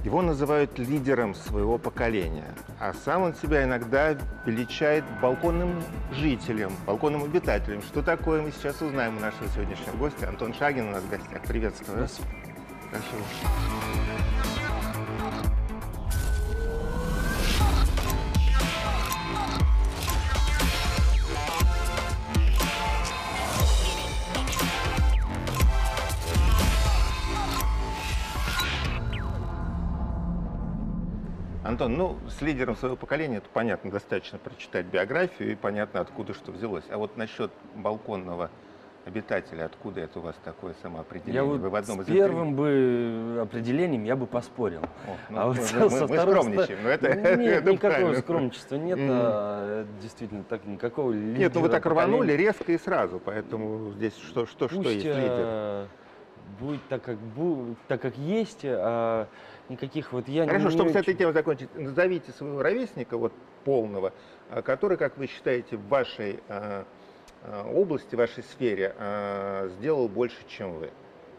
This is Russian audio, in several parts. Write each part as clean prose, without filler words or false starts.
Его называют лидером своего поколения, а сам он себя иногда величает балконным жителем, балконным обитателем. Что такое, мы сейчас узнаем у нашего сегодняшнего гостя. Антон Шагин у нас в гостях. Приветствую. Спасибо. Антон, ну, с лидером своего поколения, это понятно, достаточно прочитать биографию и понятно, откуда что взялось. А вот насчет балконного обитателя, откуда это у вас такое самоопределение? Я вот Вы в одном с из интервью- первым бы определением я бы поспорил. О, ну, А вот мы со вторым скромничаем, но это, нет, это никакого правильно. скромничества нет, действительно, так никакого лидера. Нет, ну вы так рванули поколения. резко и сразу, поэтому здесь что Пусть есть лидер? будет так, как есть, а никаких вот я Хорошо, не чтобы с этой очень- темой закончить, назовите своего ровесника, вот полного, который, как вы считаете, в вашей области, в вашей сфере сделал больше, чем вы.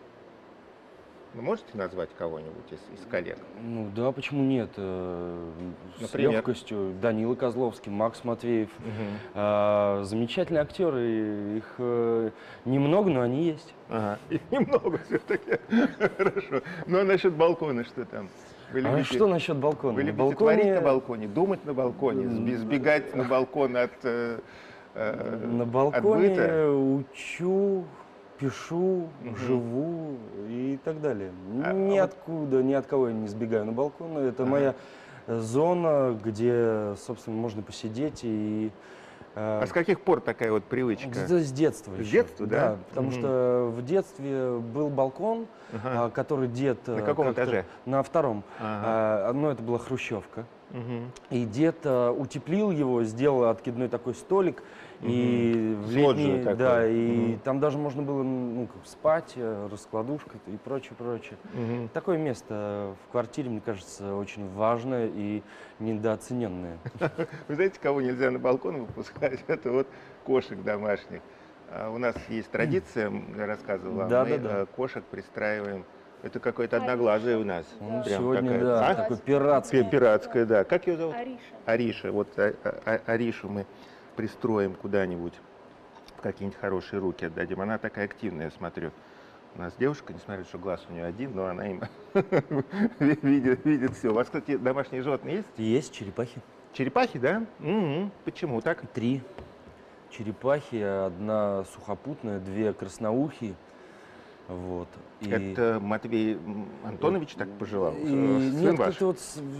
Вы можете назвать кого-нибудь из коллег? Ну да, почему нет? С Например? легкостью. Данила Козловский, Макс Матвеев. Замечательные актеры, их немного, но они есть. Ага, их немного все-таки. Хорошо. Ну а насчет балкона что там? Вы А любите, что насчет балкона? вы любите творить на балконе, думать на балконе, сбегать на балкон от На от балконе быта? учу, пишу, живу и так далее. А Ниоткуда, ни от кого я не сбегаю на балкон. Это моя зона, где, собственно, можно посидеть и... А с каких пор такая вот привычка? С детства С еще. детства, да? Потому что в детстве был балкон, Ага. который дед... На каком как-то- этаже? На втором. Ага. Но это была хрущевка. Мгм. И дед утеплил его, сделал откидной такой столик. И в Лоджию летние, такую. да, и Мгм. там даже можно было как спать, раскладушка и прочее, прочее. Мгм. Такое место в квартире, мне кажется, очень важное и недооцененное. Вы знаете, кого нельзя на балкон выпускать? Это вот кошек домашних. У нас есть традиция, я рассказывал вам, Да, мы да, да. кошек пристраиваем. Это какое-то одноглазое у нас. Ну, Прям сегодня, какая-то. да, А? такой пиратский. Пиратская, да. Как ее зовут? Ариша. Ариша. Вот Аришу мы пристроим куда-нибудь, в какие-нибудь хорошие руки отдадим. Она такая активная, я смотрю. У нас девушка, несмотря что глаз у нее один, но она им видит все. У вас, кстати, домашние животные есть? Есть черепахи. Черепахи, да? Мгм. Почему так? 3 черепахи, одна сухопутная, 2 красноухие. Вот. И... Это Матвей Антонович так пожелал? И Сын нет, ваш? как-то вот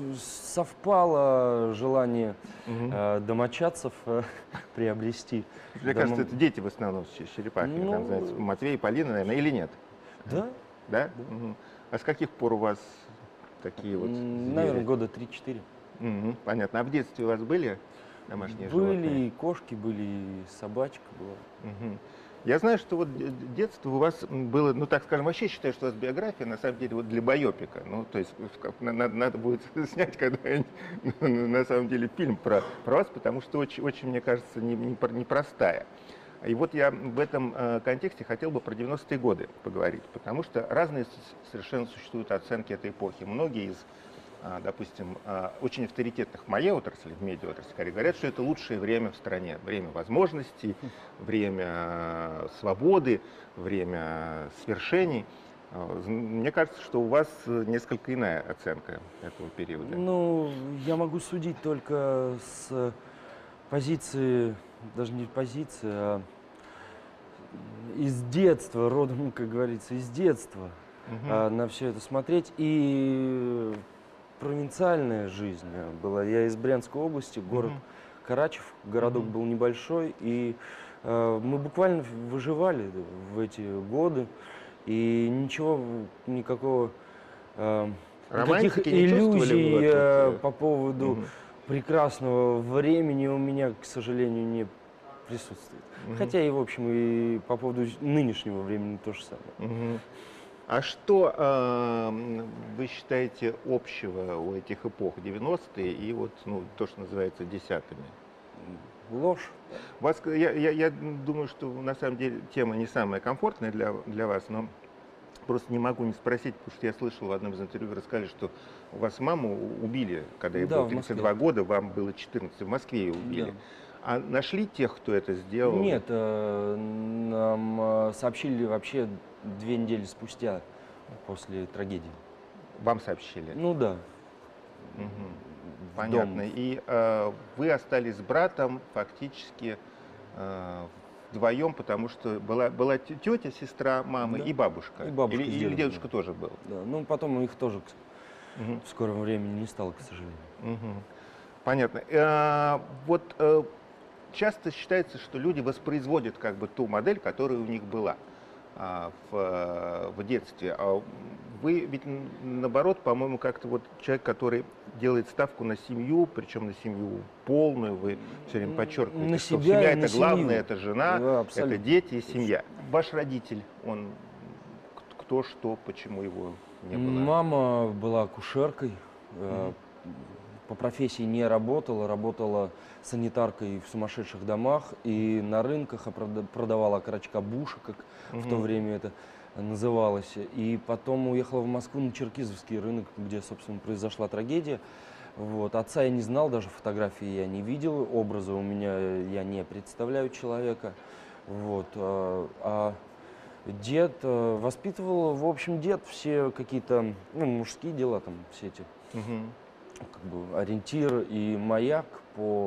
совпало желание Мгм. домочадцев приобрести. Мне кажется, это дети в основном черепахи. Ну, Там, знаете, Матвей, Полина, наверное, или нет? Да, Да? Мгм. А с каких пор у вас такие вот наверное, звери? года 3-4. Мгм. Понятно. А в детстве у вас были домашние Были животные? и кошки, были и собачка была. Мгм. Я знаю, что вот детство у вас было, ну так скажем, вообще считаю, что у вас биография на самом деле вот для байопика. Ну, то есть надо будет снять когда-нибудь на самом деле фильм про вас, потому что очень, мне кажется, непростая. И вот я в этом контексте хотел бы про 90-е годы поговорить, потому что разные совершенно существуют оценки этой эпохи. Многие из, допустим, очень авторитетных в моей отрасли, в медиаотрасли, говорят, что это лучшее время в стране. Время возможностей, время свободы, время свершений. Мне кажется, что у вас несколько иная оценка этого периода. Ну, я могу судить только с позиции, даже не позиции, а из детства, родом, как говорится, из детства на все это смотреть. И провинциальная жизнь была. Я из Брянской области, город Карачев, городок был небольшой, и мы буквально выживали в эти годы, и ничего, никаких Романтики не чувствовали вы иллюзий тут? по поводу прекрасного времени у меня, к сожалению, не присутствует. Хотя и, в общем, и по поводу нынешнего времени то же самое. А что вы считаете общего у этих эпох 90-е и вот, ну, то, что называется десятыми? Ложь. Я думаю, что на самом деле тема не самая комфортная для вас, но просто не могу не спросить, потому что я слышал в одном из интервью, вы рассказали, что у вас маму убили, когда ей Да, было в 32 Москве. года, вам было 14, в Москве ее убили. Да. А нашли тех, кто это сделал? Нет, нам сообщили вообще 2 недели спустя после трагедии. Вам сообщили? Ну да. Мгм. В Понятно. дом. И вы остались с братом фактически вдвоем, потому что была тетя, сестра мамы Да. и бабушка. И бабушка с Или дедом, дедушка да. тоже был. Да. Ну потом их тоже Мгм. в скором времени не стало, к сожалению. Мгм. Понятно. Вот часто считается, что люди воспроизводят как бы ту модель, которая у них была в детстве. А вы ведь наоборот, по-моему, как-то вот человек, который делает ставку на семью, причем на семью полную. Вы все время подчеркиваете, На что себя семья и на это главное, семью. это жена, Да, это абсолютно. дети и семья. Ваш родитель, он кто, что, почему его не было? Мама была акушеркой, Мгм. по профессии не работала, работала санитаркой в сумасшедших домах и на рынках продавала окорочка буша, как в то Мгм. время это называлось. И потом уехала в Москву на Черкизовский рынок, где, собственно, произошла трагедия. Вот. Отца я не знал, даже фотографии я не видел, образа у меня я не представляю человека. Вот. Дед воспитывал, в общем, дед все какие-то мужские дела, там все эти Мгм. как бы ориентир и маяк по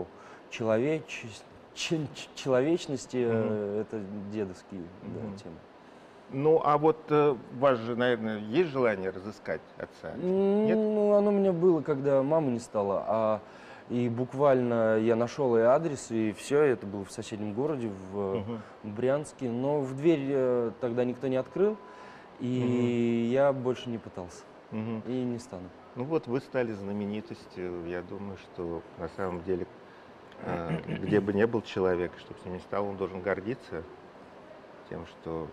человечности, Мгм. это дедовские, да, Мгм. темы. Ну, а вот у вас же, наверное, есть желание разыскать отца? Нет? Ну, оно у меня было, когда мамы не стало, и буквально я нашел и адрес, и все, это было в соседнем городе, в Мгм. Брянске, но в дверь тогда никто не открыл, Мгм. и я больше не пытался, Мгм. и не стану. Ну вот вы стали знаменитостью. Я думаю, что на самом деле, где бы ни был человек, чтобы с ним не стал, он должен гордиться тем, что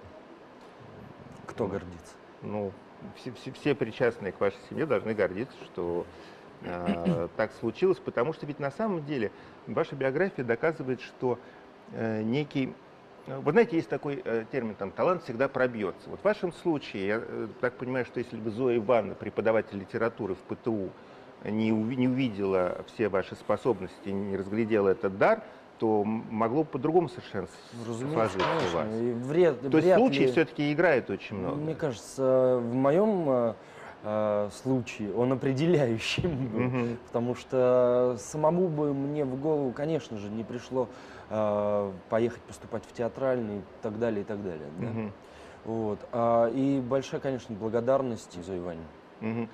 Кто ну, гордится? ну, все причастные к вашей семье должны гордиться, что так случилось, потому что ведь на самом деле ваша биография доказывает, что некий... Вы знаете, есть такой термин, там, талант всегда пробьется. Вот в вашем случае, я так понимаю, что если бы Зоя Ивановна, преподаватель литературы в ПТУ, не увидела все ваши способности, не разглядела этот дар, то могло бы по-другому совершенно Разумеется, сложиться у вас. конечно. И То есть вряд случай ли, все-таки играет очень мне много. кажется, в моем случае он определяющим был, Мгм. потому что самому бы мне в голову, конечно же, не пришло поехать поступать в театральный и так далее, и так далее. Да? Мгм. Вот. И большая, конечно, благодарность Зое Ивановне. Мгм.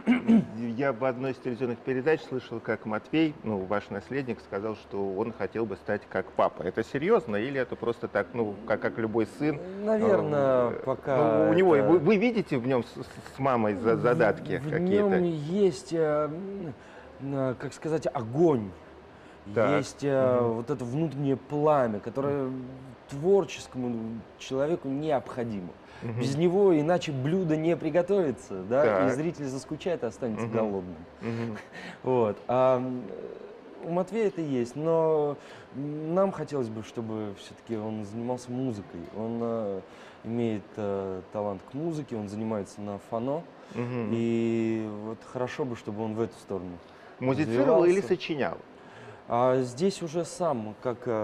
Я в одной из телевизионных передач слышал, как Матвей, ну, ваш наследник, сказал, что он хотел бы стать как папа. Это серьезно или это просто так, ну, как любой сын? Наверное, Ну, пока у него, это... вы видите в нем с мамой задатки В нем какие-то? есть, как сказать, огонь. Так. Есть Мгм. вот это внутреннее пламя, которое творческому человеку необходимо. Без Мгм. него иначе блюдо не приготовится, да, и Так. зритель заскучает и останется Мгм. голодным. Мгм. Вот. У Матвея это есть, но нам хотелось бы, чтобы все-таки он занимался музыкой. Он имеет талант к музыке, он занимается на фано, Мгм. и вот хорошо бы, чтобы он в эту сторону Музицировал или развивался. сочинял? А здесь уже сам,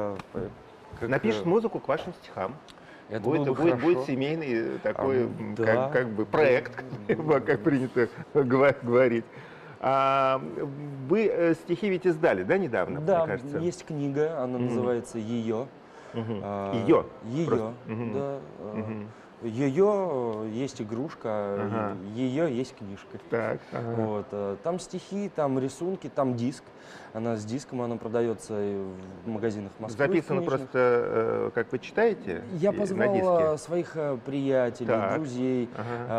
Напишет музыку к вашим стихам. это Будет, было бы будет хорошо. семейный такой, Да, как бы проект, как принято говорить. Вы стихи ведь издали, да, недавно, мне да, кажется? есть книга, она Мгм. называется «Ее». Мгм. Ее. Просто. Ее, Мгм. да. Мгм. Ее есть игрушка, Ага. ее есть книжка. Так. Ага. Вот. Там стихи, там рисунки, там диск. Она с диском, она продается и в магазинах Москвы, в Записано книжных. просто, как вы читаете Я на диске? позвал своих приятелей, Так. друзей Ага.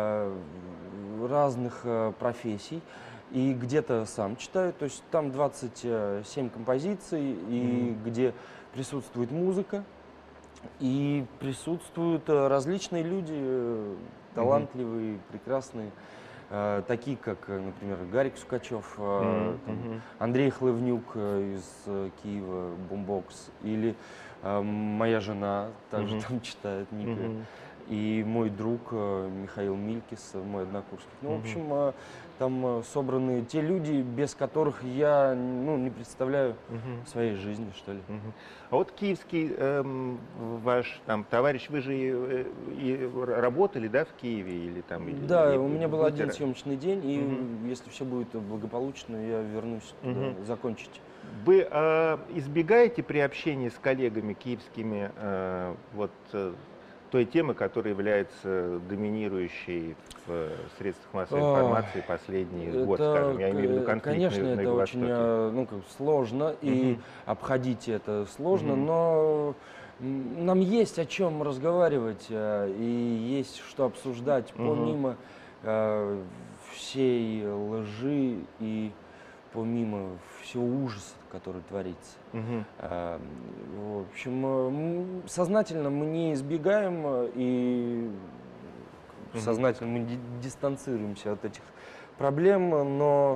разных профессий. И где-то сам читаю. То есть там 27 композиций, и где присутствует музыка, и присутствуют различные люди, Мгм. талантливые, прекрасные, такие как, например, Гарик Сукачев, Мгм. там, Мгм. Андрей Хлывнюк из Киева, Бумбокс, или моя жена также Мгм. там читает, Ника Мгм. и мой друг Михаил Милькис, мой однокурсник. Ну, в общем, там собраны те люди, без которых я не представляю своей жизни, что ли. А вот киевский ваш там товарищ, вы же и работали, да, в Киеве или там? Да, или у меня был будете один съемочный день, и если все будет благополучно, я вернусь туда закончить. Вы избегаете при общении с коллегами киевскими той темы, которая является доминирующей в средствах массовой информации последний год, скажем, я имею в виду конфликт конечно, на это Юго-Востоке. очень сложно, и обходить это сложно, но нам есть о чем разговаривать, и есть что обсуждать, помимо всей лжи и помимо всего ужаса, который творится. В общем, сознательно мы не избегаем и сознательно мы дистанцируемся от этих проблем, но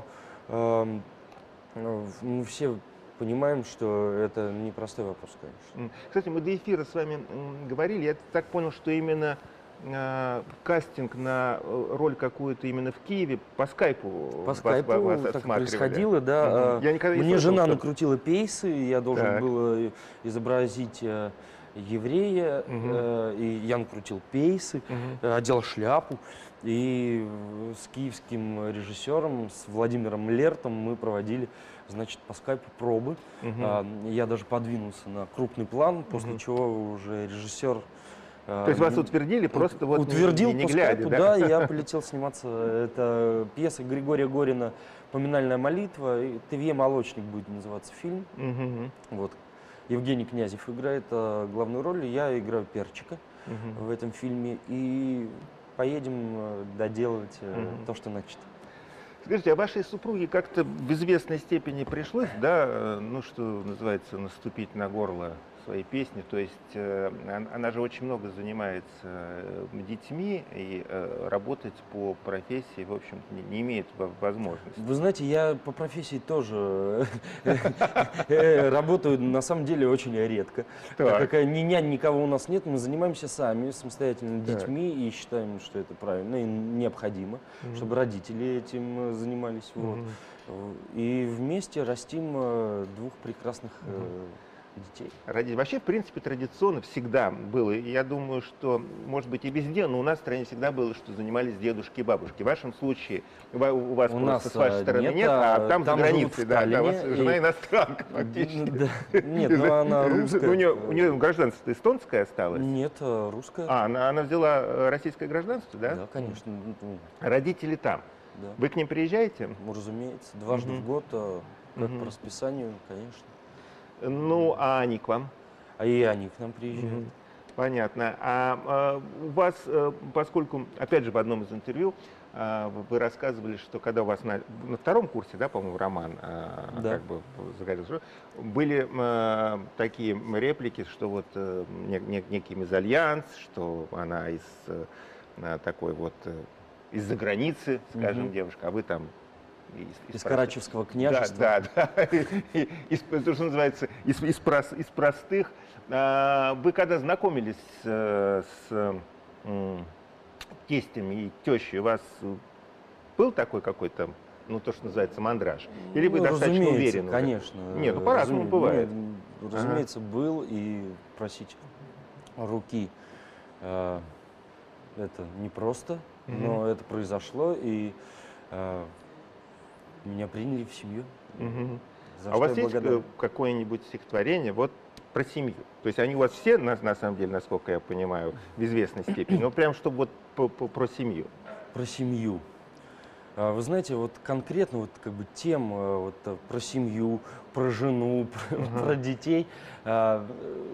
мы все понимаем, что это непростой вопрос, конечно. Кстати, мы до эфира с вами говорили, я так понял, что именно кастинг на роль какую-то именно в Киеве по скайпу вас так происходило, да. Я никогда не Мне слышал, жена что... накрутила пейсы, я должен был изобразить еврея, и я накрутил пейсы, одел шляпу, и с киевским режиссером, с Владимиром Лертом мы проводили, значит, по скайпу пробы. Я даже подвинулся на крупный план, после чего уже режиссер... То есть вас утвердили просто вот утвердил не по глядя, скайпу, да? да, и я полетел сниматься. Это пьеса Григория Горина «Поминальная молитва». «Тевье Молочник» будет называться фильм. Вот. Евгений Князев играет главную роль, я играю Перчика в этом фильме. И поедем доделывать то, что начато. Скажите, а вашей супруге как-то в известной степени пришлось, да, ну что называется, наступить на горло своей песни? То есть она же очень много занимается детьми и работать по профессии, в общем, не имеет возможности. Вы знаете, я по профессии тоже работаю, на самом деле, очень редко. Так как ни нянь, никого у нас нет, мы занимаемся сами, самостоятельно детьми, и считаем, что это правильно и необходимо, чтобы родители этим занимались. И вместе растим двух прекрасных детей. Вообще, в принципе, традиционно всегда было. И я думаю, что, может быть, и везде, но у нас в стране всегда было, что занимались дедушки и бабушки. В вашем случае, у вас просто с вашей стороны нет, а там за границей, да, у вас жена иностранка фактически. Нет, но она русская. У нее гражданство эстонское осталось? Нет, русское. Она взяла российское гражданство, да? Да, конечно. Родители там? Да. Вы к ним приезжаете? Разумеется, дважды в год, как по расписанию, конечно. Ну, а они к вам? И они к нам приезжают. Понятно. А у вас, поскольку, опять же, в одном из интервью вы рассказывали, что когда у вас на втором курсе, да, по-моему, роман, как бы загорелся, были такие реплики, что вот некий мезальянс, что она из такой вот из-за границы, скажем, девушка, а вы там из Карачевского княжества. Да. То, что называется, из простых. Вы когда знакомились с тестями и тещей, у вас был такой какой-то, ну, то, что называется, мандраж? Или вы достаточно уверены? Конечно. Нет, по-разному бывает. Разумеется, был, и просить руки это непросто, но это произошло, и меня приняли в семью. А у вас есть какое-нибудь стихотворение вот про семью? То есть они у вас все, на самом деле, насколько я понимаю, в известной степени, но прям чтобы вот про семью. Про семью. Вы знаете, вот конкретно вот как бы тем вот про семью, про жену, про детей, я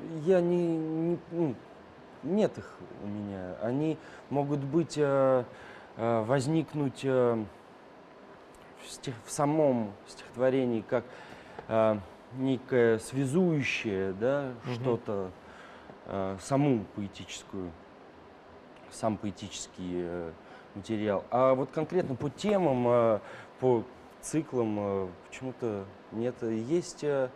нет их у меня. Они могут быть, возникнуть в самом стихотворении как некое связующее, да, что-то, сам поэтический материал. А вот конкретно по темам, по циклам почему-то нет. Есть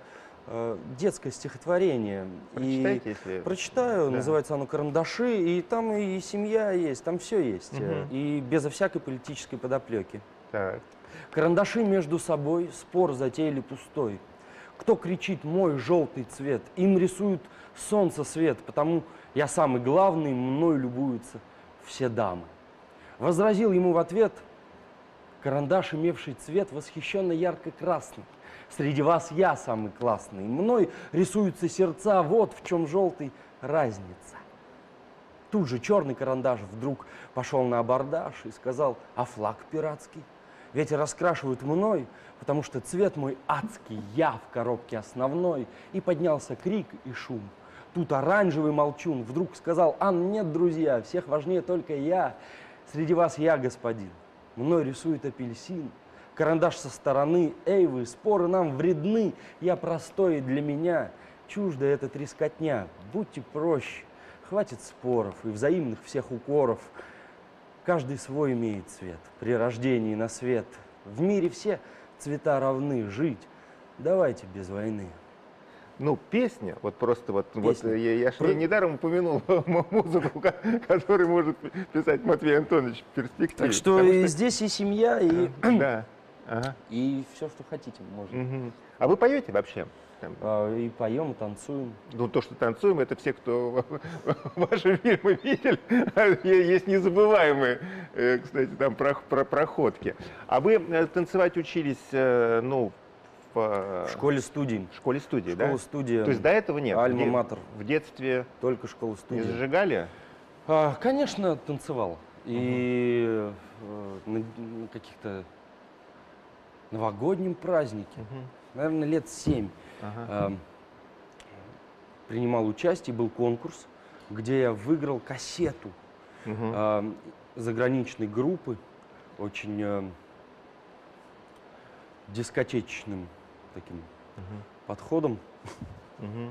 детское стихотворение. Прочитайте, И если... прочитаю, Да. называется оно «Карандаши», и там и семья есть, там все есть, Мгм. и безо всякой политической подоплеки. Так. Карандаши между собой спор затеяли пустой. Кто кричит «мой желтый цвет», им рисуют солнце свет, потому я самый главный, мной любуются все дамы. Возразил ему в ответ карандаш, имевший цвет восхищенно ярко-красный. Среди вас я самый классный, мной рисуются сердца, вот в чем желтый разница. Тут же черный карандаш вдруг пошел на абордаж и сказал: а флаг пиратский? Ветер раскрашивают мной, потому что цвет мой адский, я в коробке основной. И поднялся крик и шум. Тут оранжевый молчун вдруг сказал: а нет, друзья, всех важнее только я. Среди вас я господин, мной рисует апельсин. Карандаш со стороны, эй вы, споры нам вредны. Я простой, и для меня чужда эта трескотня. Будьте проще, хватит споров и взаимных всех укоров. Каждый свой имеет цвет при рождении на свет. В мире все цвета равны, жить давайте без войны. Ну, песня, вот просто вот, Песня. я ж недаром упомянул музыку, которую может писать Матвей Антонович в перспективе. Так что Потому и здесь и семья, и, Да. Ага. и все, что хотите, можно. Мгм. А вы поете вообще? Там, И поем, и танцуем. ну, то, что танцуем, это все, кто ваши фильмы видели. Есть незабываемые, кстати, там про проходки. А вы танцевать учились, ну, В школе-студии. в школе-студии, да? Школа-студия. То есть до этого нет? Альма-матер. В детстве Только не школа-студия. зажигали? Конечно, танцевал. И на каких-то новогоднем празднике, наверное, лет 7, Ага. принимал участие, был конкурс, где я выиграл кассету Мгм. заграничной группы, очень дискотечным таким подходом. Мгм.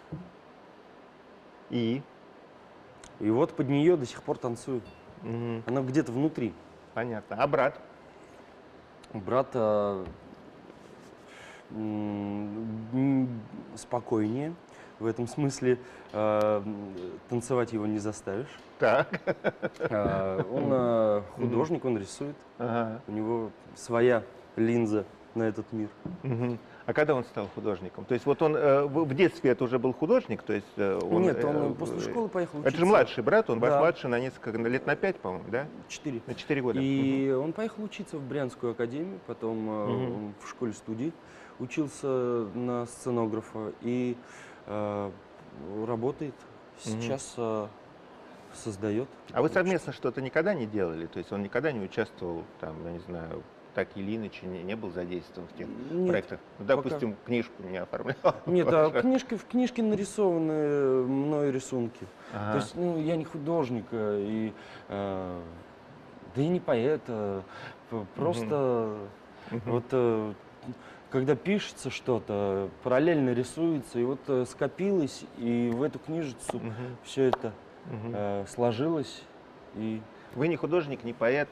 И? И вот под нее до сих пор танцую. Мгм. Она где-то внутри. Понятно. А брат? Брат спокойнее. В этом смысле танцевать его не заставишь. Так. Он художник, он рисует. Ага. У него своя линза на этот мир. Мгм. А когда он стал художником? То есть вот он в детстве это уже был художник? То есть он, Нет, он после школы поехал учиться. Это же младший брат, он ваш Да. младший на несколько лет, на 5, по-моему, да? 4. На 4 года. И он поехал учиться в Брянскую академию, потом он в школе-студии учился на сценографа и работает. Сейчас создает. А вы совместно что-то никогда не делали? То есть он никогда не участвовал, там, я не знаю, так или иначе не был задействован в тех Нет, проектах? Ну, допустим, книжку не оформлял? Нет, а в книжке нарисованы мной рисунки. Ага. То есть, ну, я не художник, и, да и не поэт, просто вот когда пишется что-то, параллельно рисуется, и вот скопилось, и в эту книжицу все это сложилось. И Вы не художник, не поэт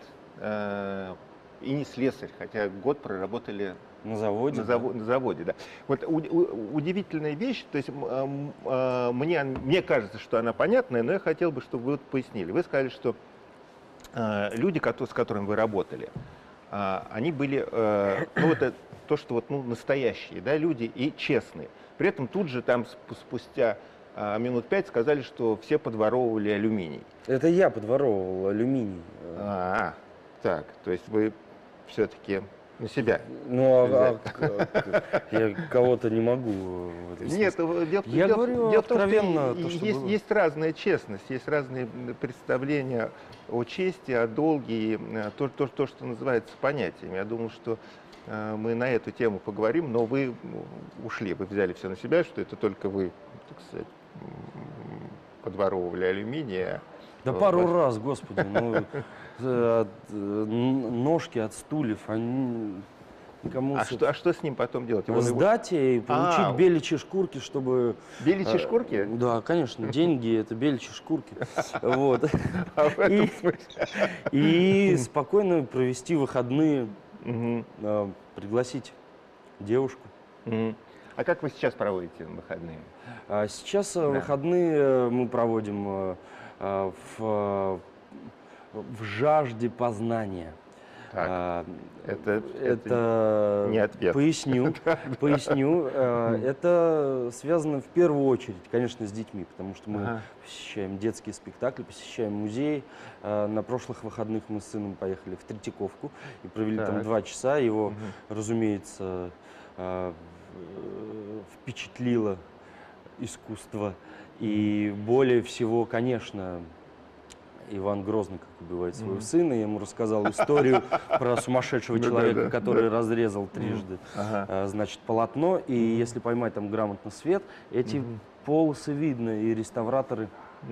и не слесарь, хотя год проработали на заводе. на заводе, да. Вот удивительная вещь, то есть мне кажется, что она понятная, но я хотел бы, чтобы вы вот пояснили. Вы сказали, что люди, с которыми вы работали, они были, ну, это то, что вот, ну, настоящие, да, люди и честные. При этом тут же там спустя минут 5 сказали, что все подворовывали алюминий. Это я подворовывал алюминий. Так, то есть вы все-таки на себя. Ну, я кого-то не могу в этом смысле. Нет, Я говорю дело в том, откровенно что то, что есть, было. есть разная честность, есть разные представления о чести, о долге, и то, что называется понятиями. Я думал, что мы на эту тему поговорим, но вы ушли, вы взяли все на себя, что это только вы, так сказать, подворовывали алюминий. Да пару раз, господи, ножки от стульев, они никому... А что с ним потом делать? Сдать и получить беличьи шкурки, чтобы... Беличьи шкурки? Да, конечно, деньги — это беличьи шкурки. Вот. А в этом смысле? И спокойно провести выходные, Мгм. пригласить девушку. Мгм. А как вы сейчас проводите выходные? Сейчас выходные мы проводим в жажде познания. Так, Это не ответ. Поясню. Это связано в первую очередь, конечно, с детьми, потому что мы посещаем детские спектакли, посещаем музей. На прошлых выходных мы с сыном поехали в Третьяковку и провели там 2 часа. Его, разумеется, впечатлило искусство. И более всего, конечно, Иван Грозный, как убивает своего сына, я ему рассказал историю про сумасшедшего человека, который разрезал трижды, значит, полотно, и если поймать там грамотно свет, эти полосы видно, и реставраторы,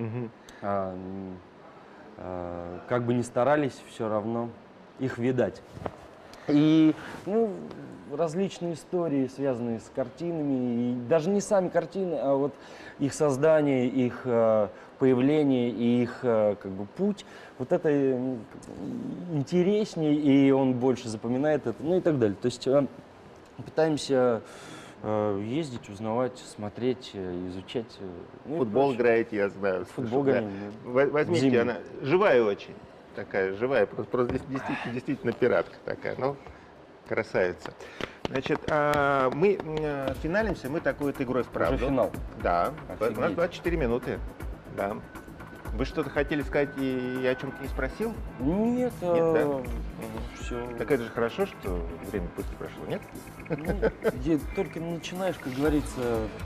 как бы ни старались, все равно их видать. И, ну, различные истории, связанные с картинами, и даже не сами картины, а вот их создание, их появление и их как бы путь, вот это интереснее, и он больше запоминает это, ну и так далее. То есть пытаемся ездить, узнавать, смотреть, изучать. Ну, Футбол играете, я знаю. Футбол слышу, гоняем, Возьмите, зимний. она живая очень. Такая живая, просто действительно пиратка такая, ну, красавица. Значит, мы финалимся, мы такой вот игрой в правду. Уже финал. Да, Офигеть. у нас 24 минуты. Да. Вы что-то хотели сказать, и я о чем-то не спросил? Нет, да? все. Так это же хорошо, что время быстро прошло, нет? Где только начинаешь, как говорится,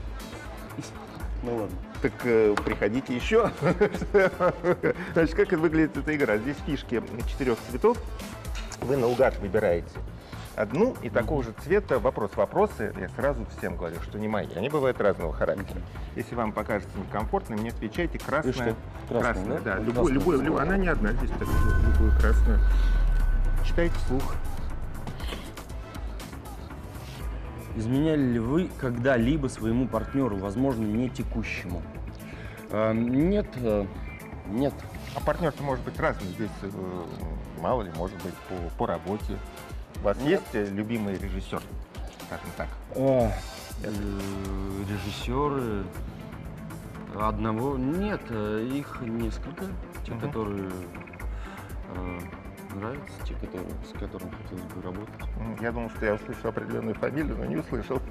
ну ладно. Так приходите еще. Значит, как выглядит эта игра? Здесь фишки 4 цветов. Вы наугад выбираете одну и такого же цвета вопросы. Я сразу всем говорю, что не мои. Они бывают разного характера. Если вам покажется некомфортно, мне отвечайте красная. И что? Красная, да? Да. Красная. Любую. Она не одна, здесь так, любую красную. Читайте вслух. Изменяли ли вы когда-либо своему партнеру, возможно, не текущему? Нет, нет. А партнер-то может быть разный. Здесь мало ли, может быть, по работе. У вас есть любимый режиссер, скажем так? Режиссеры одного нет, их несколько. Те, которые нравятся, те, с которыми хотелось бы работать. Я думал, что я услышал определенную фамилию, но не услышал.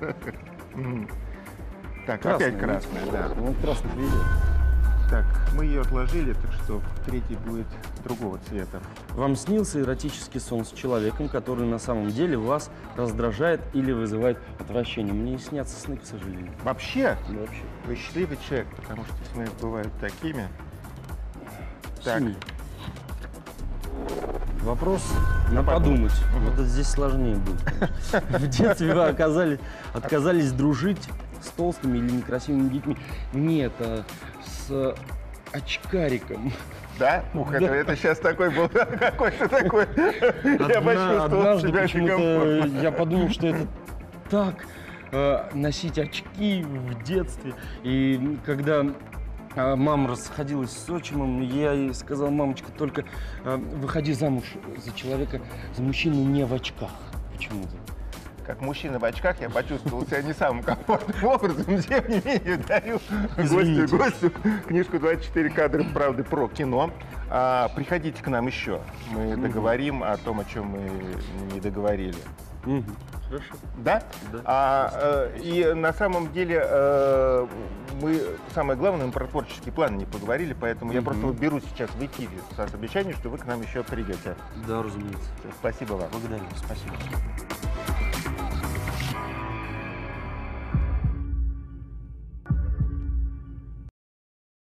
Так, Красная, опять красная, да. Ну, красных везет. Так, мы ее отложили, так что третий будет другого цвета. Вам снился эротический сон с человеком, который на самом деле вас раздражает или вызывает отвращение? Мне не снятся сны, к сожалению. Вообще, Да, вообще. вы счастливый человек, потому что сны бывают такими. Так. Синий. Вопрос на подумать. Вот здесь сложнее будет. В детстве вы отказались дружить с толстыми или некрасивыми детьми? Нет, с очкариком. Да? Ух, это сейчас такой был, какой-то такой. Я почувствовал Однажды себя почему-то некомфортно. я подумал, что это так, носить очки в детстве. И когда мама расходилась с отчимом, я ей сказал: мамочка, только выходи замуж за человека, за мужчину не в очках. Почему-то. Как мужчина в очках, я почувствовал себя не самым комфортным образом. Тем не менее, дарю гостю книжку «24 кадра правды про кино». Приходите к нам еще. Мы договорим о том, о чем мы не договорили. Хорошо. Да? Да. И на самом деле мы, самое главное, мы про творческие планы не поговорили, поэтому я просто беру сейчас в эфире с обещанием, что вы к нам еще придете. Да, разумеется. Спасибо вам. Благодарю. Спасибо.